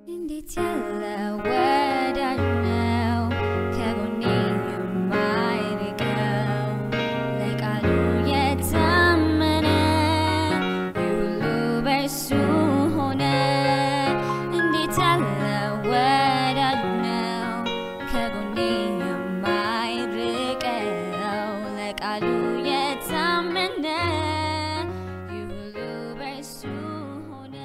እንዴት ያለ ወዳጅ ነው ከጎኔ የማይርቀው ለቃሉ የታመነ ሁሉ በእርሱ ሆነ። እንዴት ያለ ወዳጅ ነው ከጎኔ የማይርቀው ለቃሉ የታመነ ሁሉ በእርሱ ሆነ።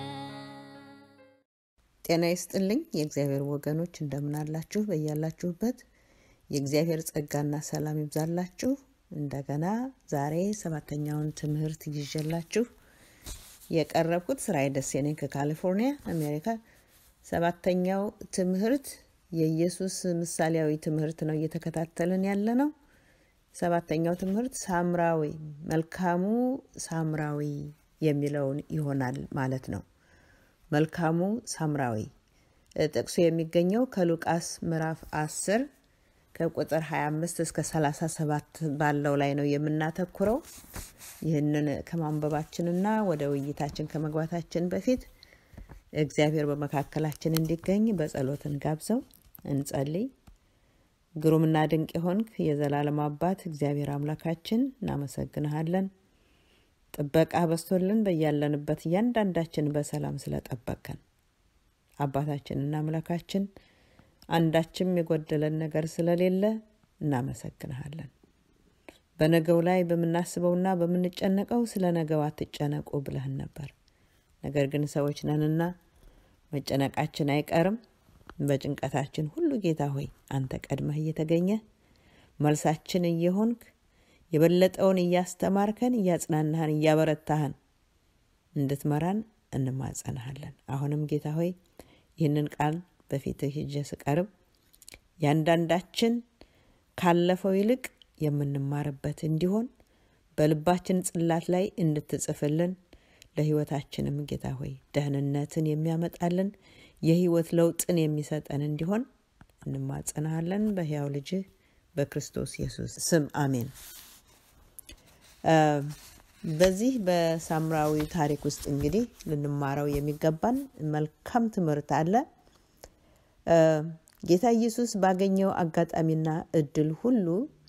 ጤና ይስጥልኝ የእግዚአብሔር ወገኖች እንደምን አላችሁ? በእያላችሁበት የእግዚአብሔር ጸጋና ሰላም ይብዛላችሁ። እንደገና ዛሬ ሰባተኛውን ትምህርት ይዤላችሁ የቀረብኩት ስራዬ ደሴ ነኝ ከካሊፎርኒያ አሜሪካ። ሰባተኛው ትምህርት የኢየሱስ ምሳሌያዊ ትምህርት ነው እየተከታተልን ያለነው። ሰባተኛው ትምህርት ሳምራዊ መልካሙ ሳምራዊ የሚለውን ይሆናል ማለት ነው። መልካሙ ሳምራዊ ጥቅሱ የሚገኘው ከሉቃስ ምዕራፍ 10 ከቁጥር 25 እስከ 37 ባለው ላይ ነው የምናተኩረው። ይህንን ከማንበባችንና ወደ ውይይታችን ከመግባታችን በፊት እግዚአብሔር በመካከላችን እንዲገኝ በጸሎት እንጋብዘው። እንጸልይ። ግሩምና ድንቅ የሆንክ የዘላለም አባት እግዚአብሔር አምላካችን እናመሰግንሃለን። ጥበቃ በስቶልን በያለንበት እያንዳንዳችን በሰላም ስለጠበቀን አባታችንና አምላካችን አንዳችም የጎደለን ነገር ስለሌለ እናመሰግንሃለን። በነገው ላይ በመናስበውና በመንጨነቀው ስለ ነገው አትጨነቁ ብለህን ነበር። ነገር ግን ሰዎች ነንና መጨነቃችን አይቀርም። በጭንቀታችን ሁሉ ጌታ ሆይ አንተ ቀድመህ እየተገኘ መልሳችን እየሆንክ የበለጠውን እያስተማርከን እያጽናናህን እያበረታህን እንድትመራን እንማጸናሃለን። አሁንም ጌታ ሆይ ይህንን ቃል በፊትህ ይዤ ስቀርብ ያንዳንዳችን ካለፈው ይልቅ የምንማርበት እንዲሆን በልባችን ጽላት ላይ እንድትጽፍልን ለህይወታችንም ጌታ ሆይ ደህንነትን የሚያመጣልን የህይወት ለውጥን የሚሰጠን እንዲሆን እንማጸናሃለን። በሕያው ልጅህ በክርስቶስ ኢየሱስ ስም አሜን። በዚህ በሳምራዊ ታሪክ ውስጥ እንግዲህ ልንማረው የሚገባን መልካም ትምህርት አለ። ጌታ ኢየሱስ ባገኘው አጋጣሚና እድል ሁሉ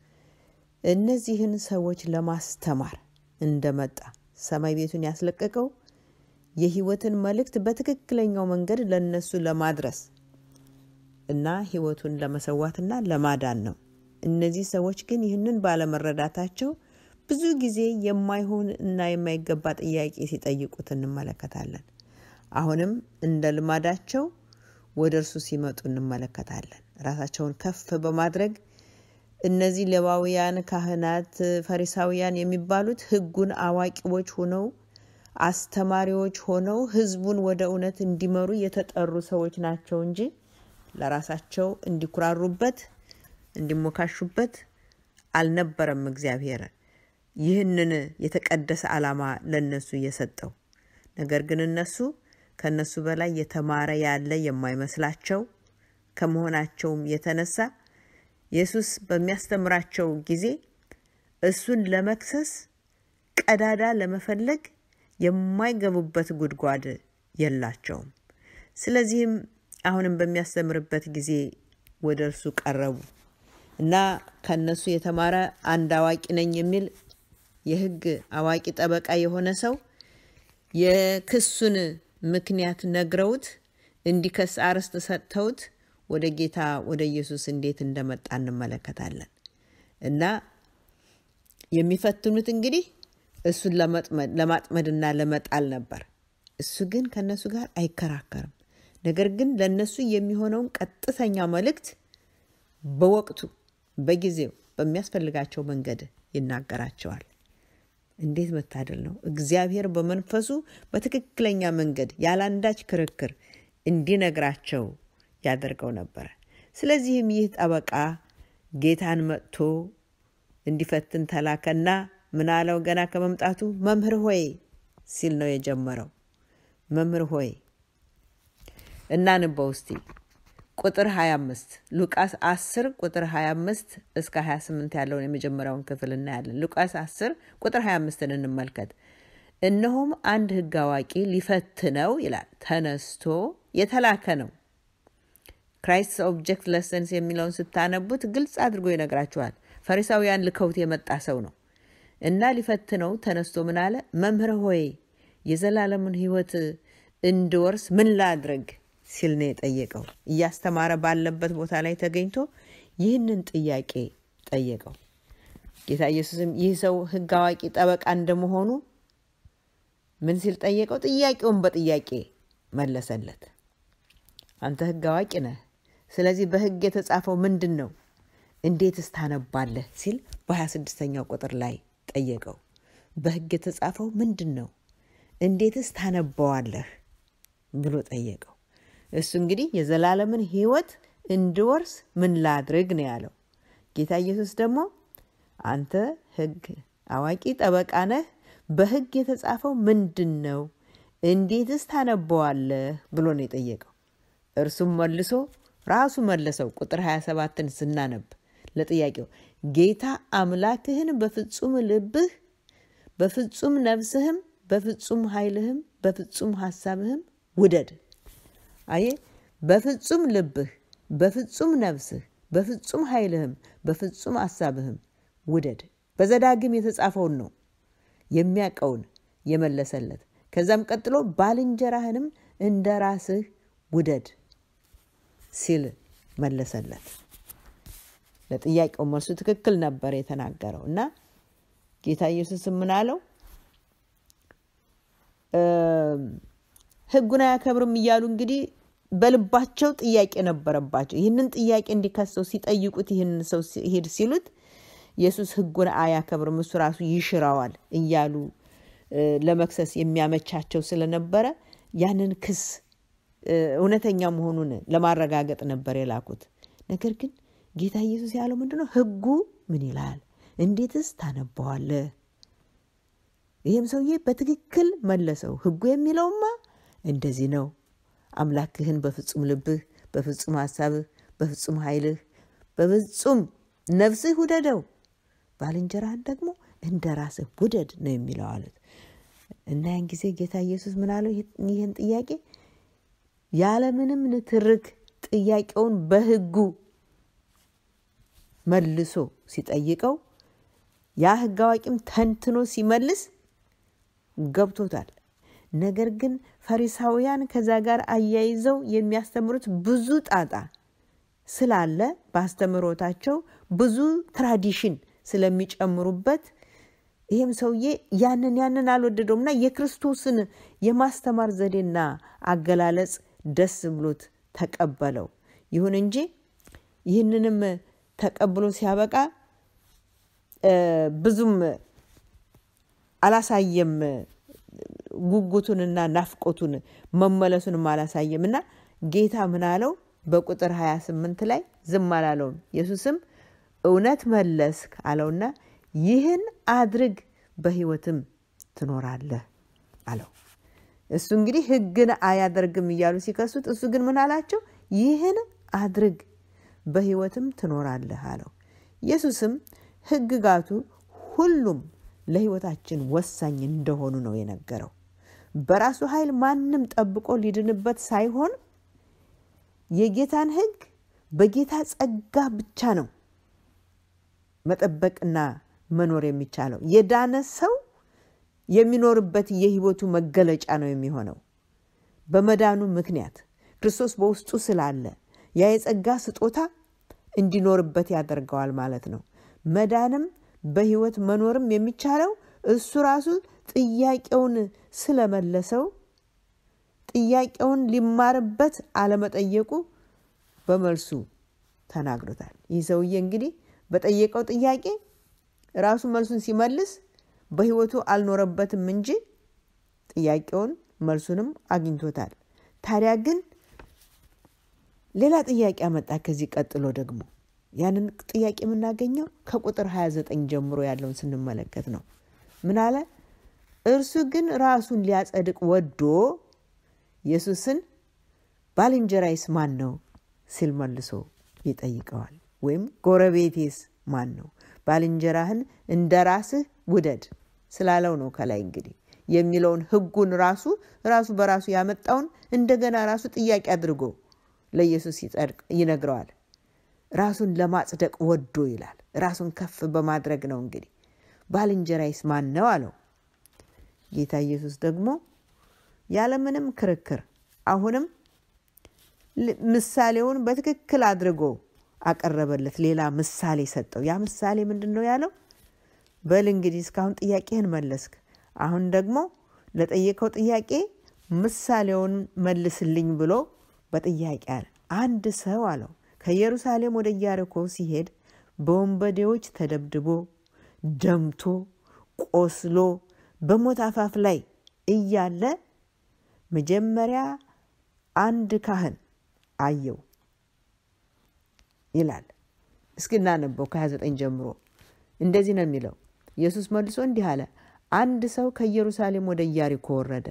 እነዚህን ሰዎች ለማስተማር እንደመጣ ሰማይ ቤቱን ያስለቀቀው የህይወትን መልእክት በትክክለኛው መንገድ ለነሱ ለማድረስ እና ህይወቱን ለመሰዋትና ለማዳን ነው። እነዚህ ሰዎች ግን ይህንን ባለመረዳታቸው ብዙ ጊዜ የማይሆን እና የማይገባ ጥያቄ ሲጠይቁት እንመለከታለን። አሁንም እንደ ልማዳቸው ወደርሱ ሲመጡ እንመለከታለን። ራሳቸውን ከፍ በማድረግ እነዚህ ሌዋውያን ካህናት ፈሪሳውያን የሚባሉት ህጉን አዋቂዎች ሆነው አስተማሪዎች ሆነው ህዝቡን ወደ እውነት እንዲመሩ የተጠሩ ሰዎች ናቸው እንጂ ለራሳቸው እንዲኩራሩበት እንዲሞካሹበት አልነበረም። እግዚአብሔር ይህንን የተቀደሰ ዓላማ ለነሱ የሰጠው ነገር ግን እነሱ ከነሱ በላይ የተማረ ያለ የማይመስላቸው ከመሆናቸውም የተነሳ ኢየሱስ በሚያስተምራቸው ጊዜ እሱን ለመክሰስ ቀዳዳ ለመፈለግ የማይገቡበት ጉድጓድ የላቸውም። ስለዚህም አሁንም በሚያስተምርበት ጊዜ ወደርሱ ቀረቡ እና ከነሱ የተማረ አንድ አዋቂ ነኝ የሚል የህግ አዋቂ ጠበቃ የሆነ ሰው የክሱን ምክንያት ነግረውት እንዲከስ አርስት ሰጥተውት ወደ ጌታ ወደ ኢየሱስ እንዴት እንደመጣ እንመለከታለን። እና የሚፈትኑት እንግዲህ እሱን ለማጥመድና ለመጣል ነበር። እሱ ግን ከነሱ ጋር አይከራከርም። ነገር ግን ለነሱ የሚሆነውን ቀጥተኛ መልእክት በወቅቱ በጊዜው በሚያስፈልጋቸው መንገድ ይናገራቸዋል። እንዴት መታደል ነው! እግዚአብሔር በመንፈሱ በትክክለኛ መንገድ ያላንዳች ክርክር እንዲነግራቸው ያደርገው ነበር። ስለዚህም ይህ ጠበቃ ጌታን መጥቶ እንዲፈትን ተላከና ምን አለው? ገና ከመምጣቱ መምህር ሆይ ሲል ነው የጀመረው። መምህር ሆይ እናንበው እስቲ ቁጥር 25 ሉቃስ 10 ቁጥር 25 እስከ 28 ያለውን የመጀመሪያውን ክፍል እናያለን። ሉቃስ 10 ቁጥር 25ን እንመልከት። እነሆም አንድ ሕግ አዋቂ ሊፈትነው ይላል ተነስቶ የተላከ ነው ክራይስት ኦብጀክት ለሰንስ የሚለውን ስታነቡት ግልጽ አድርጎ ይነግራቸዋል። ፈሪሳውያን ልከውት የመጣ ሰው ነው እና ሊፈትነው ተነስቶ ምን አለ? መምህር ሆይ የዘላለምን ሕይወት እንድወርስ ምን ላድርግ ሲል ነው የጠየቀው። እያስተማረ ባለበት ቦታ ላይ ተገኝቶ ይህንን ጥያቄ ጠየቀው። ጌታ ኢየሱስም ይህ ሰው ሕግ አዋቂ ጠበቃ እንደመሆኑ ምን ሲል ጠየቀው? ጥያቄውን በጥያቄ መለሰለት። አንተ ሕግ አዋቂ ነህ፣ ስለዚህ በሕግ የተጻፈው ምንድነው? እንዴትስ ታነባለህ ሲል በ26ኛው ቁጥር ላይ ጠየቀው። በሕግ የተጻፈው ምንድነው? እንዴትስ ታነባዋለህ ብሎ ጠየቀው። እሱ እንግዲህ የዘላለምን ሕይወት እንድወርስ ምን ላድርግ ነው ያለው። ጌታ ኢየሱስ ደግሞ አንተ ሕግ አዋቂ ጠበቃ ነህ፣ በሕግ የተጻፈው ምንድነው? እንዴትስ ታነባዋለህ ብሎ ነው የጠየቀው። እርሱም መልሶ ራሱ መለሰው። ቁጥር 27ን ስናነብ ለጥያቄው ጌታ አምላክህን በፍጹም ልብህ፣ በፍጹም ነፍስህም፣ በፍጹም ኃይልህም፣ በፍጹም ሐሳብህም ውደድ። አየ በፍጹም ልብህ፣ በፍጹም ነፍስህ፣ በፍጹም ኃይልህም፣ በፍጹም ሐሳብህም ውደድ። በዘዳግም የተጻፈውን ነው የሚያቀውን የመለሰለት። ከዛም ቀጥሎ ባልንጀራህንም እንደራስህ ውደድ ሲል መለሰለት። ለጥያቄው መልሱ ትክክል ነበር የተናገረው እና ጌታ ኢየሱስ ምን አለው? ሕጉን አያከብርም እያሉ እንግዲህ በልባቸው ጥያቄ ነበረባቸው። ይህንን ጥያቄ እንዲከሰው ሲጠይቁት ይህንን ሰው ሄድ ሲሉት ኢየሱስ ሕጉን አያከብርም እሱ ራሱ ይሽራዋል እያሉ ለመክሰስ የሚያመቻቸው ስለነበረ ያንን ክስ እውነተኛ መሆኑን ለማረጋገጥ ነበር የላኩት። ነገር ግን ጌታ ኢየሱስ ያለው ምንድነው? ሕጉ ምን ይላል? እንዴትስ ታነባዋለህ? ይህም ሰውዬ በትክክል መለሰው። ሕጉ የሚለውማ እንደዚህ ነው፣ አምላክህን በፍጹም ልብህ፣ በፍጹም ሐሳብህ፣ በፍጹም ኃይልህ፣ በፍጹም ነፍስህ ውደደው፣ ባልንጀራህን ደግሞ እንደራስህ ውደድ ነው የሚለው አሉት። እና ያን ጊዜ ጌታ ኢየሱስ ምን አለው? ይህን ጥያቄ ያለምንም ንትርክ ጥያቄውን በሕጉ መልሶ ሲጠይቀው ያ ሕግ አዋቂም ተንትኖ ሲመልስ ገብቶታል። ነገር ግን ፈሪሳውያን ከዛ ጋር አያይዘው የሚያስተምሩት ብዙ ጣጣ ስላለ ባስተምሮታቸው ብዙ ትራዲሽን ስለሚጨምሩበት ይሄም ሰውዬ ያንን አልወደደውምና የክርስቶስን የማስተማር ዘዴና አገላለጽ ደስ ብሎት ተቀበለው። ይሁን እንጂ ይህንንም ተቀብሎ ሲያበቃ ብዙም አላሳየም፣ ጉጉቱንና ናፍቆቱን መመለሱንም አላሳየምና ጌታ ምን አለው? በቁጥር 28 ላይ ዝም አላለውም። ኢየሱስም እውነት መለስክ አለውና ይህን አድርግ በሕይወትም ትኖራለህ አለው። እሱ እንግዲህ ሕግን አያደርግም እያሉ ሲከሱት፣ እሱ ግን ምን አላቸው? ይህን አድርግ በሕይወትም ትኖራለህ አለው። ኢየሱስም ሕግጋቱ ሁሉም ለሕይወታችን ወሳኝ እንደሆኑ ነው የነገረው። በራሱ ኃይል ማንም ጠብቆ ሊድንበት ሳይሆን የጌታን ሕግ በጌታ ጸጋ ብቻ ነው መጠበቅና መኖር የሚቻለው። የዳነ ሰው የሚኖርበት የሕይወቱ መገለጫ ነው የሚሆነው። በመዳኑ ምክንያት ክርስቶስ በውስጡ ስላለ ያ የጸጋ ስጦታ እንዲኖርበት ያደርገዋል ማለት ነው። መዳንም በሕይወት መኖርም የሚቻለው እሱ ራሱ ጥያቄውን ስለመለሰው፣ ጥያቄውን ሊማርበት አለመጠየቁ በመልሱ ተናግሮታል። ይህ ሰውዬ እንግዲህ በጠየቀው ጥያቄ ራሱ መልሱን ሲመልስ በሕይወቱ አልኖረበትም እንጂ ጥያቄውን መልሱንም አግኝቶታል። ታዲያ ግን ሌላ ጥያቄ አመጣ። ከዚህ ቀጥሎ ደግሞ ያንን ጥያቄ የምናገኘው ከቁጥር 29 ጀምሮ ያለውን ስንመለከት ነው። ምን አለ? እርሱ ግን ራሱን ሊያጸድቅ ወዶ ኢየሱስን ባልንጀራይስ ማን ነው ሲል መልሶ ይጠይቀዋል። ወይም ጎረቤቴስ ማን ነው? ባልንጀራህን እንደራስህ ውደድ ስላለው ነው ከላይ እንግዲህ የሚለውን ሕጉን ራሱ በራሱ ያመጣውን እንደገና ራሱ ጥያቄ አድርጎ ለኢየሱስ ይነግረዋል። ራሱን ለማጽደቅ ወዶ ይላል። ራሱን ከፍ በማድረግ ነው። እንግዲህ ባልንጀራዬስ ማን ነው አለው። ጌታ ኢየሱስ ደግሞ ያለምንም ክርክር አሁንም ምሳሌውን በትክክል አድርጎ አቀረበለት። ሌላ ምሳሌ ሰጠው። ያ ምሳሌ ምንድነው ያለው? በል እንግዲህ እስካሁን ጥያቄህን መለስክ፣ አሁን ደግሞ ለጠየቀው ጥያቄ ምሳሌውን መልስልኝ ብሎ በጥያቄ አለ። አንድ ሰው አለው ከኢየሩሳሌም ወደ ኢያሪኮ ሲሄድ በወንበዴዎች ተደብድቦ ደምቶ ቆስሎ በሞት አፋፍ ላይ እያለ መጀመሪያ አንድ ካህን አየው ይላል። እስኪ እናነበው ከ29 ጀምሮ እንደዚህ ነው የሚለው። ኢየሱስ መልሶ እንዲህ አለ፣ አንድ ሰው ከኢየሩሳሌም ወደ ኢያሪኮ ወረደ፣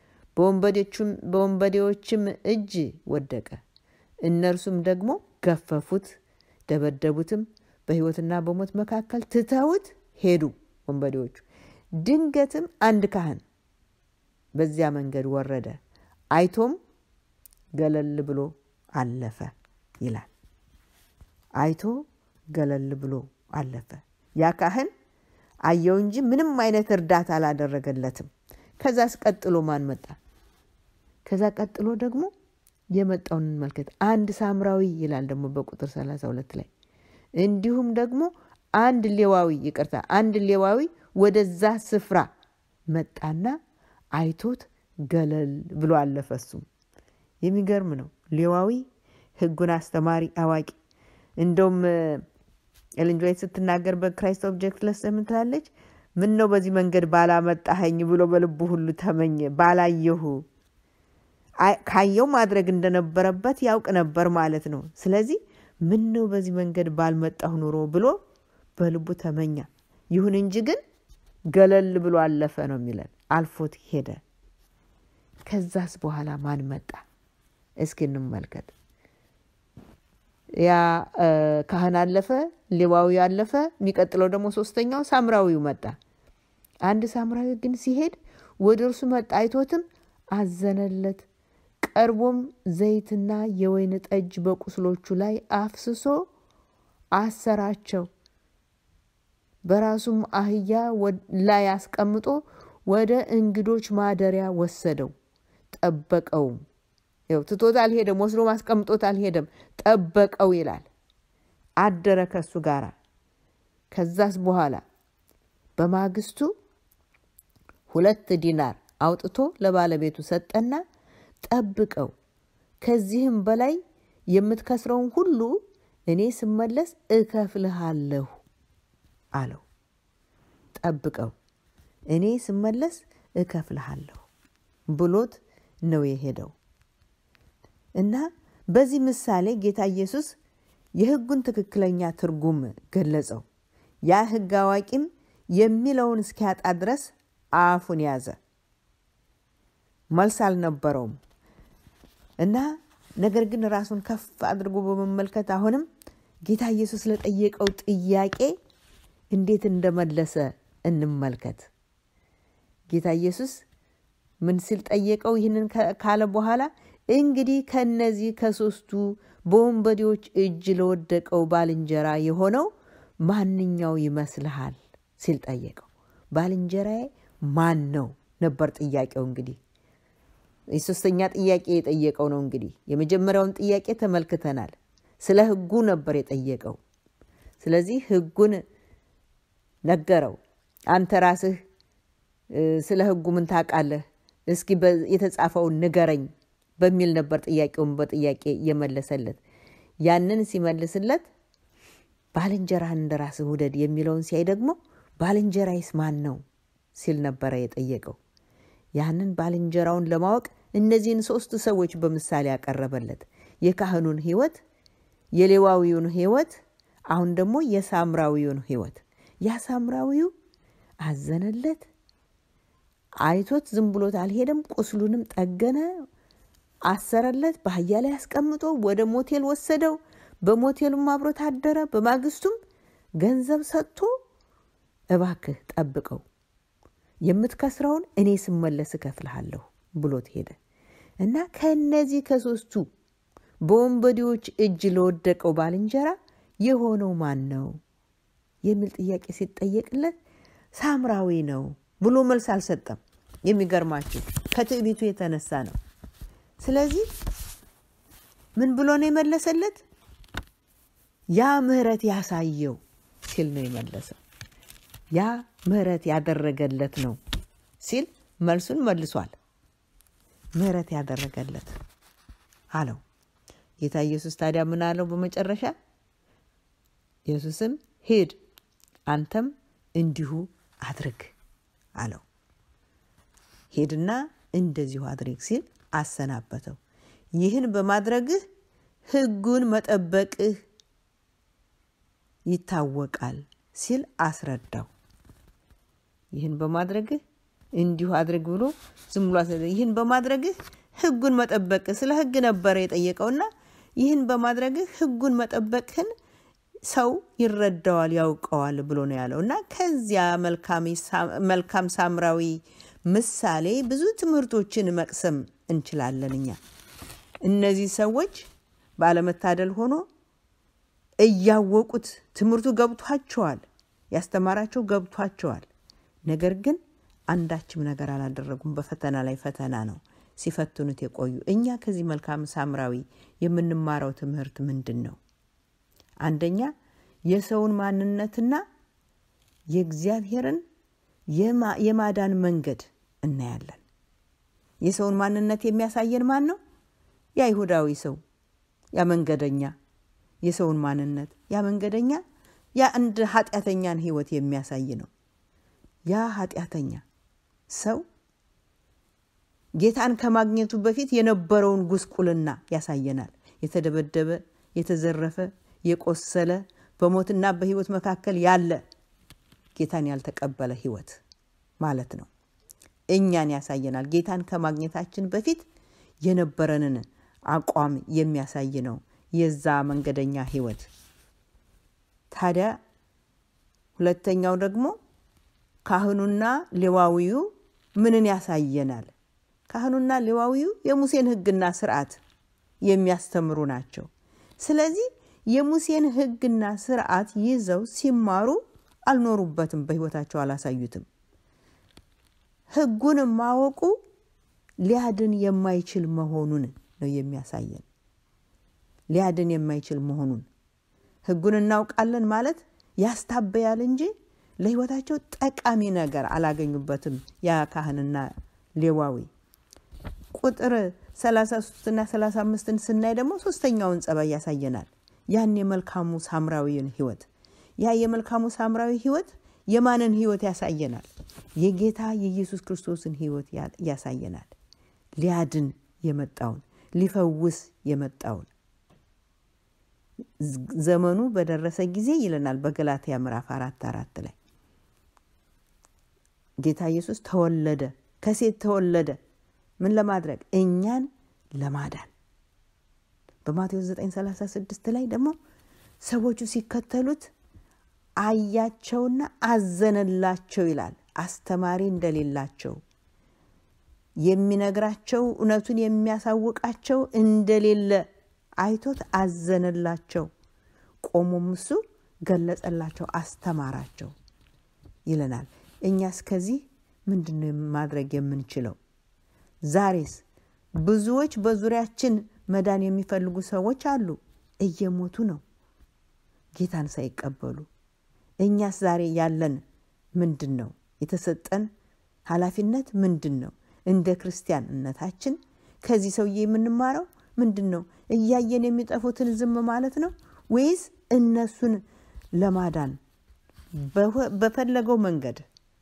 በወንበዴዎችም እጅ ወደቀ። እነርሱም ደግሞ ገፈፉት፣ ደበደቡትም፣ በሕይወትና በሞት መካከል ትተውት ሄዱ ወንበዴዎቹ። ድንገትም አንድ ካህን በዚያ መንገድ ወረደ፣ አይቶም ገለል ብሎ አለፈ ይላል። አይቶ ገለል ብሎ አለፈ። ያ ካህን አየው እንጂ ምንም አይነት እርዳታ አላደረገለትም። ከዛስ ቀጥሎ ማን መጣ? ከዛ ቀጥሎ ደግሞ የመጣውን እንመልከት። አንድ ሳምራዊ ይላል ደግሞ በቁጥር 32 ላይ። እንዲሁም ደግሞ አንድ ሌዋዊ ወደዛ ስፍራ መጣና አይቶት ገለል ብሎ አለፈ። እሱም የሚገርም ነው። ሌዋዊ ሕጉን አስተማሪ አዋቂ። እንደውም ኤለን ጂ ዋይት ስትናገር በክራይስት ኦብጀክት ለሰም ትላለች፣ ምን ነው በዚህ መንገድ ባላመጣኸኝ ብሎ በልቡ ሁሉ ተመኘ። ባላየሁ ካየው ማድረግ እንደነበረበት ያውቅ ነበር ማለት ነው። ስለዚህ ምን ነው በዚህ መንገድ ባልመጣሁ ኑሮ ብሎ በልቡ ተመኛ። ይሁን እንጂ ግን ገለል ብሎ አለፈ ነው የሚለን። አልፎት ሄደ። ከዛስ በኋላ ማን መጣ? እስኪ እንመልከት። ያ ካህን አለፈ፣ ሌዋዊ አለፈ። የሚቀጥለው ደግሞ ሶስተኛው ሳምራዊው መጣ። አንድ ሳምራዊ ግን ሲሄድ ወደ እርሱ መጣ፣ አይቶትም አዘነለት። ቀርቦም ዘይትና የወይን ጠጅ በቁስሎቹ ላይ አፍስሶ አሰራቸው። በራሱም አህያ ላይ አስቀምጦ ወደ እንግዶች ማደሪያ ወሰደው፣ ጠበቀውም። ትቶት አልሄደም፣ ወስዶ ማስቀምጦት አልሄደም፣ ጠበቀው ይላል። አደረ ከሱ ጋር። ከዛስ በኋላ በማግስቱ 2 ዲናር አውጥቶ ለባለቤቱ ሰጠና ጠብቀው፣ ከዚህም በላይ የምትከስረውን ሁሉ እኔ ስመለስ እከፍልሃለሁ አለው። ጠብቀው፣ እኔ ስመለስ እከፍልሃለሁ ብሎት ነው የሄደው። እና በዚህ ምሳሌ ጌታ ኢየሱስ የሕጉን ትክክለኛ ትርጉም ገለጸው። ያ ሕግ አዋቂም የሚለውን እስኪያጣ ድረስ አፉን ያዘ። መልስ አልነበረውም። እና ነገር ግን ራሱን ከፍ አድርጎ በመመልከት አሁንም ጌታ ኢየሱስ ለጠየቀው ጥያቄ እንዴት እንደመለሰ እንመልከት። ጌታ ኢየሱስ ምን ሲል ጠየቀው? ይህንን ካለ በኋላ እንግዲህ ከነዚህ ከሶስቱ በወንበዴዎች እጅ ለወደቀው ባልንጀራ የሆነው ማንኛው ይመስልሃል ሲል ጠየቀው። ባልንጀራዬ ማን ነው ነበር ጥያቄው። እንግዲህ የሶስተኛ ጥያቄ የጠየቀው ነው። እንግዲህ የመጀመሪያውን ጥያቄ ተመልክተናል። ስለ ሕጉ ነበር የጠየቀው። ስለዚህ ሕጉን ነገረው። አንተ ራስህ ስለ ሕጉ ምን ታውቃለህ? እስኪ የተጻፈውን ንገረኝ በሚል ነበር ጥያቄውን በጥያቄ የመለሰለት። ያንን ሲመልስለት ባልንጀራህን እንደራስህ ውደድ የሚለውን ሲያይ ደግሞ ባልንጀራዬስ ማን ነው ሲል ነበር የጠየቀው። ያንን ባልንጀራውን ለማወቅ እነዚህን 3 ሰዎች በምሳሌ ያቀረበለት። የካህኑን ሕይወት፣ የሌዋዊውን ሕይወት፣ አሁን ደግሞ የሳምራዊውን ሕይወት። ያ ሳምራዊው አዘነለት፣ አይቶት ዝም ብሎት አልሄደም። ቁስሉንም ጠገነ፣ አሰረለት፣ በአህያ ላይ አስቀምጦ ወደ ሞቴል ወሰደው። በሞቴሉም አብሮት አደረ። በማግስቱም ገንዘብ ሰጥቶ እባክህ ጠብቀው፣ የምትከስረውን እኔ ስመለስ እከፍልሃለሁ ብሎት ሄደ። እና ከነዚህ ከ3ቱ በወንበዴዎች እጅ ለወደቀው ባልንጀራ የሆነው ማን ነው የሚል ጥያቄ ሲጠየቅለት ሳምራዊ ነው ብሎ መልስ አልሰጠም። የሚገርማችሁ ከትዕቢቱ የተነሳ ነው። ስለዚህ ምን ብሎ ነው የመለሰለት? ያ ምህረት ያሳየው ሲል ነው የመለሰው። ያ ምህረት ያደረገለት ነው ሲል መልሱን መልሷል። ምህረት ያደረገለት አለው። ጌታ ኢየሱስ ታዲያ ምን አለው በመጨረሻ? ኢየሱስም ሂድ አንተም እንዲሁ አድርግ አለው። ሄድና እንደዚሁ አድርግ ሲል አሰናበተው። ይህን በማድረግህ ሕጉን መጠበቅህ ይታወቃል ሲል አስረዳው። ይህን በማድረግህ እንዲሁ አድርግ ብሎ ዝም ብሎ ይህን በማድረግህ ሕጉን መጠበቅ ስለ ሕግ ነበር የጠየቀውና ይህን በማድረግህ ሕጉን መጠበቅህን ሰው ይረዳዋል ያውቀዋል ብሎ ነው ያለውና ከዚያ መልካም ሳምራዊ ምሳሌ ብዙ ትምህርቶችን መቅሰም እንችላለንኛ። እነዚህ ሰዎች ባለመታደል ሆኖ እያወቁት ትምህርቱ ገብቷቸዋል፣ ያስተማራቸው ገብቷቸዋል። ነገር ግን አንዳችም ነገር አላደረጉም። በፈተና ላይ ፈተና ነው ሲፈትኑት የቆዩ። እኛ ከዚህ መልካም ሳምራዊ የምንማረው ትምህርት ምንድነው? አንደኛ የሰውን ማንነትና የእግዚአብሔርን የማዳን መንገድ እናያለን። የሰውን ማንነት የሚያሳየን ማን ነው? ያ ይሁዳዊ ሰው፣ ያ መንገደኛ። የሰውን ማንነት ያ መንገደኛ ያ እንደ ኃጢአተኛን ህይወት የሚያሳይ ነው። ያ ኃጢአተኛ ሰው ጌታን ከማግኘቱ በፊት የነበረውን ጉስቁልና ያሳየናል። የተደበደበ፣ የተዘረፈ፣ የቆሰለ፣ በሞትና በህይወት መካከል ያለ ጌታን ያልተቀበለ ህይወት ማለት ነው። እኛን ያሳየናል። ጌታን ከማግኘታችን በፊት የነበረንን አቋም የሚያሳይ ነው የዛ መንገደኛ ህይወት። ታዲያ ሁለተኛው ደግሞ ካህኑና ሌዋዊው ምንን ያሳየናል? ካህኑና ሌዋዊው የሙሴን ህግና ሥርዓት የሚያስተምሩ ናቸው። ስለዚህ የሙሴን ህግና ሥርዓት ይዘው ሲማሩ አልኖሩበትም፣ በህይወታቸው አላሳዩትም። ህጉን ማወቁ ሊያድን የማይችል መሆኑን ነው የሚያሳየን። ሊያድን የማይችል መሆኑን ህጉን እናውቃለን ማለት ያስታበያል እንጂ ለህይወታቸው ጠቃሚ ነገር አላገኙበትም። ያ ካህንና ሌዋዊ ቁጥር 33 እና 35ን ስናይ ደግሞ ሶስተኛውን ጸባይ ያሳየናል። ያን የመልካሙ ሳምራዊን ህይወት። ያ የመልካሙ ሳምራዊ ህይወት የማንን ህይወት ያሳየናል? የጌታ የኢየሱስ ክርስቶስን ህይወት ያሳየናል። ሊያድን የመጣውን ሊፈውስ የመጣውን ዘመኑ በደረሰ ጊዜ ይለናል በገላትያ ምዕራፍ 4:4 ላይ ጌታ ኢየሱስ ተወለደ፣ ከሴት ተወለደ። ምን ለማድረግ? እኛን ለማዳን። በማቴዎስ 9:36 ላይ ደግሞ ሰዎቹ ሲከተሉት አያቸውና አዘነላቸው ይላል። አስተማሪ እንደሌላቸው፣ የሚነግራቸው እውነቱን የሚያሳውቃቸው እንደሌለ አይቶት አዘነላቸው። ቆሞም እሱ ገለጸላቸው፣ አስተማራቸው ይለናል። እኛስ ከዚህ ምንድነው ማድረግ የምንችለው? ዛሬስ ብዙዎች በዙሪያችን መዳን የሚፈልጉ ሰዎች አሉ፣ እየሞቱ ነው ጌታን ሳይቀበሉ። እኛስ ዛሬ ያለን ምንድነው? የተሰጠን ኃላፊነት ምንድነው? እንደ ክርስቲያንነታችን ከዚህ ሰውዬ የምንማረው ምንድነው? እያየን የሚጠፉትን ዝም ማለት ነው ወይስ እነሱን ለማዳን በፈለገው መንገድ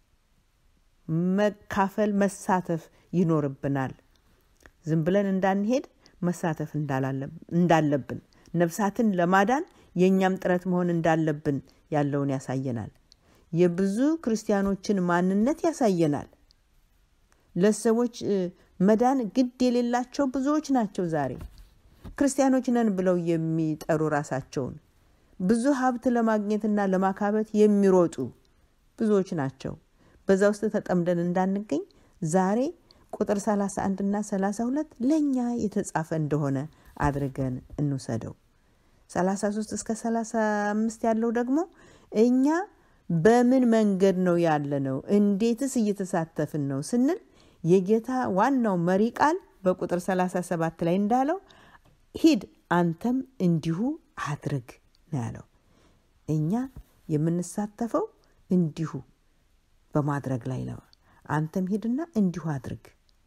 መካፈል መሳተፍ ይኖርብናል? ዝም ብለን እንዳንሄድ መሳተፍ እንዳለብን፣ ነፍሳትን ለማዳን የኛም ጥረት መሆን እንዳለብን ያለውን ያሳየናል። የብዙ ክርስቲያኖችን ማንነት ያሳየናል። ለሰዎች መዳን ግድ የሌላቸው ብዙዎች ናቸው። ዛሬ ክርስቲያኖች ነን ብለው የሚጠሩ ራሳቸውን ብዙ ሀብት ለማግኘትና ለማካበት የሚሮጡ ብዙዎች ናቸው። በዛ ውስጥ ተጠምደን እንዳንገኝ ዛሬ ቁጥር 31 እና 32 ለኛ የተጻፈ እንደሆነ አድርገን እንውሰደው። 33 እስከ 35 ያለው ደግሞ እኛ በምን መንገድ ነው ያለነው እንዴትስ እየተሳተፍን ነው ስንል የጌታ ዋናው መሪ ቃል በቁጥር 37 ላይ እንዳለው ሂድ አንተም እንዲሁ አድርግ ነው ያለው። እኛ የምንሳተፈው እንዲሁ በማድረግ ላይ ነው። አንተም ሂድና እንዲሁ አድርግ።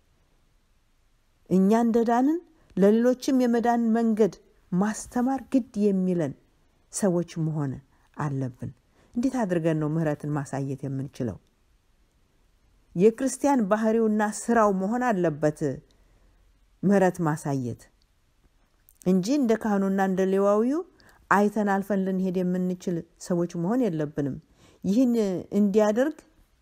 እኛ እንደዳንን ለሌሎችም የመዳን መንገድ ማስተማር ግድ የሚለን ሰዎች መሆን አለብን። እንዴት አድርገን ነው ምህረትን ማሳየት የምንችለው? የክርስቲያን ባህሪውና ስራው መሆን አለበት ምህረት ማሳየት እንጂ እንደ ካህኑና እንደ ሌዋዊው አይተን አልፈን ልንሄድ የምንችል ሰዎች መሆን የለብንም። ይህን እንዲያደርግ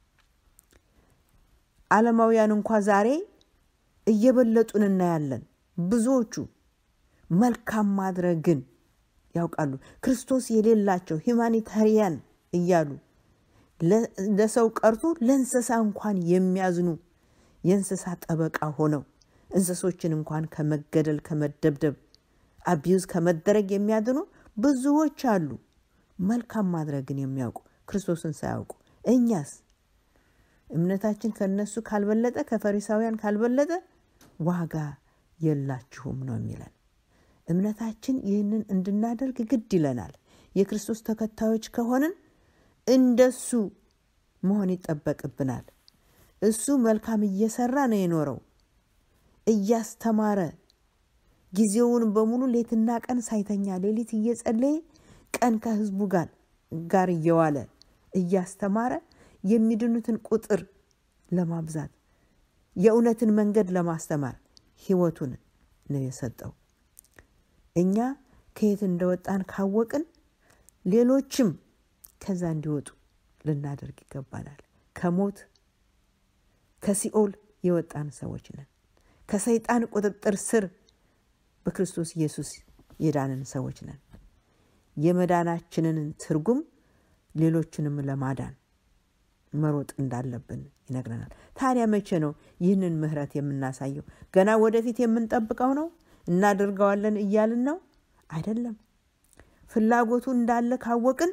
ዓለማውያን እንኳን ዛሬ እየበለጡን እናያለን። ብዙዎቹ መልካም ማድረግን ያውቃሉ። ክርስቶስ የሌላቸው ሁማኒታሪያን እያሉ ለሰው ቀርቶ ለእንስሳ እንኳን የሚያዝኑ የእንስሳ ጠበቃ ሆነው እንስሶችን እንኳን ከመገደል ከመደብደብ አቢዩዝ ከመደረግ የሚያድኑ ብዙዎች አሉ። መልካም ማድረግን የሚያውቁ ክርስቶስን ሳያውቁ። እኛስ እምነታችን ከነሱ ካልበለጠ ከፈሪሳውያን ካልበለጠ ዋጋ የላችሁም ነው የሚለን። እምነታችን ይህንን እንድናደርግ ግድ ይለናል። የክርስቶስ ተከታዮች ከሆንን እንደሱ መሆን ይጠበቅብናል። እሱ መልካም እየሰራ ነው የኖረው። እያስተማረ ጊዜውን በሙሉ ሌትና ቀን ሳይተኛ ሌሊት እየጸለየ ቀን ከህዝቡ ጋር እየዋለ እያስተማረ የሚድኑትን ቁጥር ለማብዛት የእውነትን መንገድ ለማስተማር ህይወቱን ነው የሰጠው። እኛ ከየት እንደወጣን ካወቅን ሌሎችም ከዛ እንዲወጡ ልናደርግ ይገባናል። ከሞት ከሲኦል የወጣን ሰዎች ነን። ከሰይጣን ቁጥጥር ስር በክርስቶስ ኢየሱስ የዳንን ሰዎች ነን። የመዳናችንን ትርጉም ሌሎችንም ለማዳን መሮጥ እንዳለብን ይነግረናል። ታዲያ መቼ ነው ይህንን ምህረት የምናሳየው? ገና ወደፊት የምንጠብቀው ነው? እናደርገዋለን እያልን ነው? አይደለም። ፍላጎቱ እንዳለ ካወቅን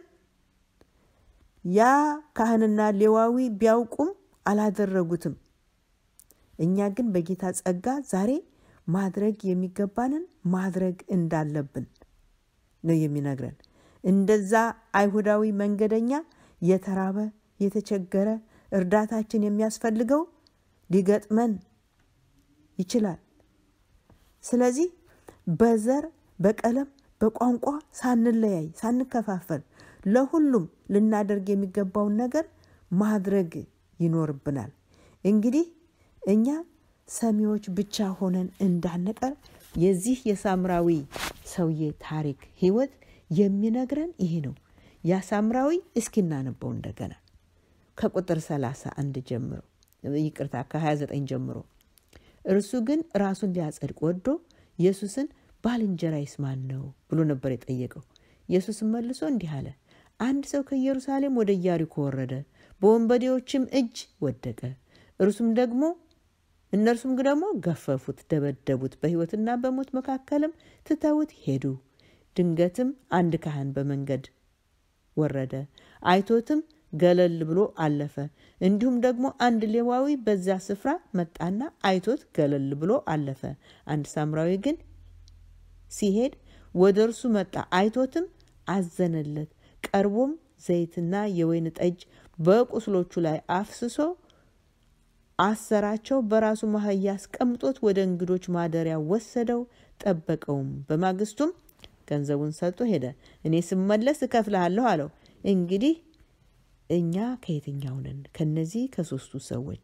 ያ ካህንና ሌዋዊ ቢያውቁም አላደረጉትም። እኛ ግን በጌታ ጸጋ ዛሬ ማድረግ የሚገባንን ማድረግ እንዳለብን ነው የሚነግረን። እንደዛ አይሁዳዊ መንገደኛ የተራበ የተቸገረ እርዳታችን የሚያስፈልገው ሊገጥመን ይችላል። ስለዚህ በዘር በቀለም በቋንቋ ሳንለያይ ሳንከፋፈል ለሁሉም ልናደርግ የሚገባውን ነገር ማድረግ ይኖርብናል። እንግዲህ እኛ ሰሚዎች ብቻ ሆነን እንዳንቀር የዚህ የሳምራዊ ሰውዬ ታሪክ ህይወት የሚነግረን ይሄ ነው። ያ ሳምራዊ እስኪናነበው እንደገና ከቁጥር 31 ጀምሮ ይቅርታ ከ29 ጀምሮ እርሱ ግን ራሱን ሊያጸድቅ ወዶ ኢየሱስን ባልንጀራዬስ ማን ነው ብሎ ነበር የጠየቀው። ኢየሱስም መልሶ እንዲህ አለ፣ አንድ ሰው ከኢየሩሳሌም ወደ ኢያሪኮ ወረደ፣ በወንበዴዎችም እጅ ወደቀ። እነርሱም ደግሞ ገፈፉት፣ ደበደቡት፣ በህይወትና በሞት መካከልም ትተውት ሄዱ። ድንገትም አንድ ካህን በመንገድ ወረደ፣ አይቶትም ገለል ብሎ አለፈ። እንዲሁም ደግሞ አንድ ሌዋዊ በዛ ስፍራ መጣና አይቶት ገለል ብሎ አለፈ። አንድ ሳምራዊ ግን ሲሄድ ወደ እርሱ መጣ፣ አይቶትም አዘነለት። ቀርቦም ዘይትና የወይን ጠጅ በቁስሎቹ ላይ አፍስሶ አሰራቸው፣ በራሱ ማህያ አስቀምጦት ወደ እንግዶች ማደሪያ ወሰደው፣ ጠበቀውም። በማግስቱም ገንዘቡን ሰጥቶ ሄደ። እኔ ስመለስ እከፍልሃለሁ አለው። እንግዲህ እኛ ከየትኛው ነን? ከነዚህ ከሶስቱ ሰዎች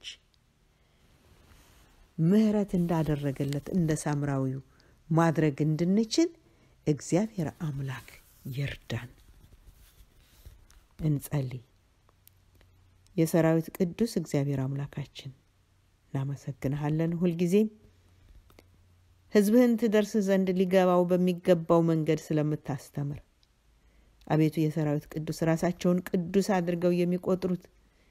ምህረት እንዳደረገለት እንደ ሳምራዊው ማድረግ እንድንችል እግዚአብሔር አምላክ ይርዳን። እንጸልይ። የሰራዊት ቅዱስ እግዚአብሔር አምላካችን እናመሰግንሃለን። ሁልጊዜ ህዝብህን ትደርስ ዘንድ ሊገባው በሚገባው መንገድ ስለምታስተምር አቤቱ የሰራዊት ቅዱስ ራሳቸውን ቅዱስ አድርገው የሚቆጥሩት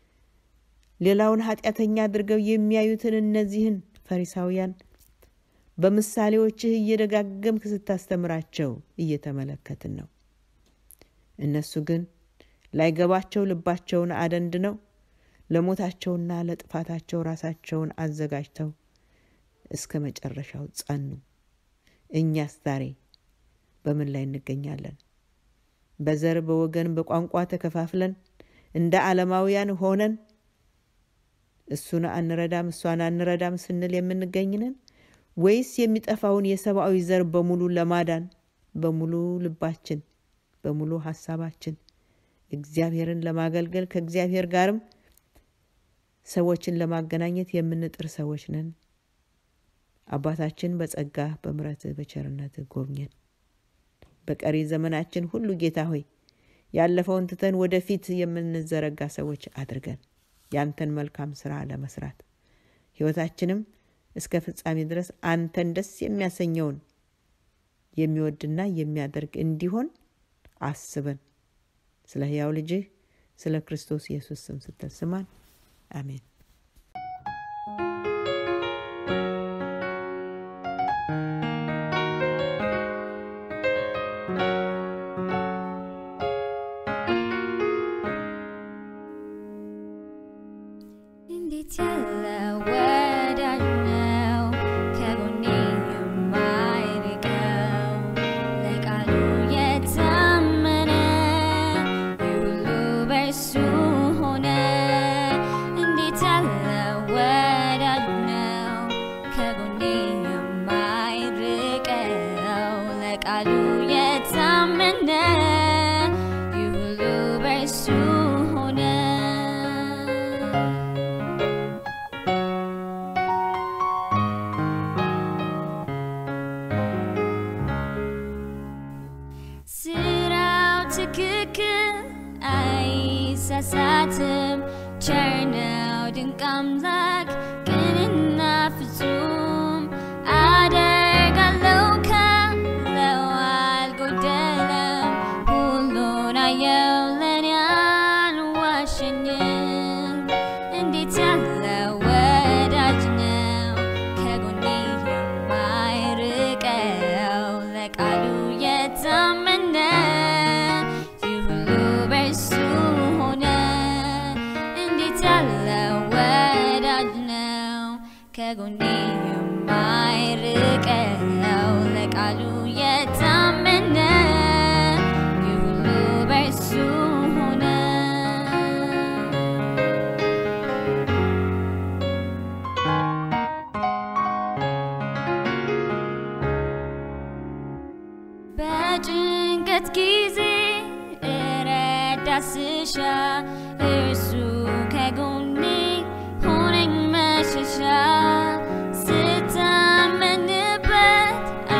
ሌላውን ኃጢአተኛ አድርገው የሚያዩትን እነዚህን ፈሪሳውያን በምሳሌዎችህ እየደጋገምክ ስታስተምራቸው እየተመለከትን ነው። እነሱ ግን ላይገባቸው ልባቸውን አደንድነው ለሞታቸውና ለጥፋታቸው ራሳቸውን አዘጋጅተው እስከ መጨረሻው ጸኑ። እኛስ ዛሬ በምን ላይ እንገኛለን? በዘር በወገን በቋንቋ ተከፋፍለን እንደ ዓለማውያን ሆነን እሱን አንረዳም እሷን አንረዳም ስንል የምንገኝነን ወይስ የሚጠፋውን የሰብአዊ ዘር በሙሉ ለማዳን በሙሉ ልባችን በሙሉ ሐሳባችን እግዚአብሔርን ለማገልገል ከእግዚአብሔር ጋርም ሰዎችን ለማገናኘት የምንጥር ሰዎች ነን? አባታችን በጸጋ በምሕረት በቸርነት ጎብኘን። በቀሪ ዘመናችን ሁሉ ጌታ ሆይ ያለፈውን ትተን ወደፊት የምንዘረጋ ሰዎች አድርገን ያንተን መልካም ሥራ ለመስራት ሕይወታችንም እስከ ፍጻሜ ድረስ አንተን ደስ የሚያሰኘውን የሚወድና የሚያደርግ እንዲሆን አስበን። ስለ ሕያው ልጅህ ስለ ክርስቶስ ኢየሱስ ስም ስትስማን አሜን። ሳሳትም ቸርነው ድንቅ አምላክ ቅንና ፍጹም አደርጋለሁ ካለው አልጎደለም ሁሉን አየው ለኔ አልዋሸኝም። እንዴት ያለ ወዳጅ ነው ከጎኔ የማይርቀው ለቃሉ የታመነ ይህ ሁሉ በእርሱ ከጎኔ የማይርቀው ለቃሉ የታመነ ይህ ሁሉ በእርሱ ሆነ። በጭንቀት ጊዜ ረዳት ስሻ እርሱ ከጎኔ ሆነኝ መሸሻ ስታመንበት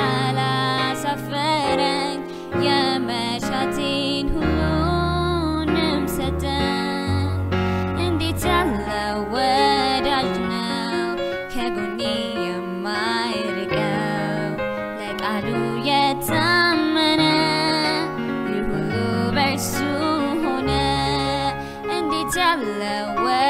አላሳፈረኝ የመሻቴን ሁሉንም ሰጠኝ። እንዴት ያለ ወዳጅ ነው ከጎኔ የማይርቀው ለቃሉ የታመነ ይህ ሁሉ በእርሱ ሆነ። እንዴት ያለ